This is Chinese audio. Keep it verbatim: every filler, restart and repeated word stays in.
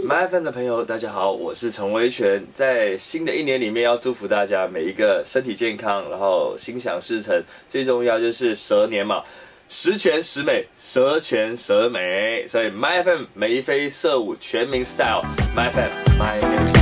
My F M 的朋友，大家好，我是陈威全。在新的一年里面，要祝福大家每一个身体健康，然后心想事成。最重要就是蛇年嘛，十全十美，蛇全蛇美。所以 My F M 眉飞色舞，全民 Style，My F M，My Music。